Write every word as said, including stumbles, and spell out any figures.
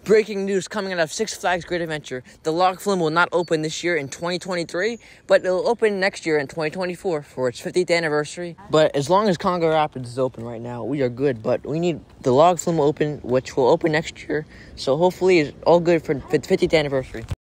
Breaking news coming out of Six Flags Great Adventure. The log flume will not open this year in twenty twenty-three, but it'll open next year in twenty twenty-four for its fiftieth anniversary. But as long as Congo Rapids is open right now, we are good. But we need the log flume open, which will open next year. So hopefully it's all good for the fiftieth anniversary.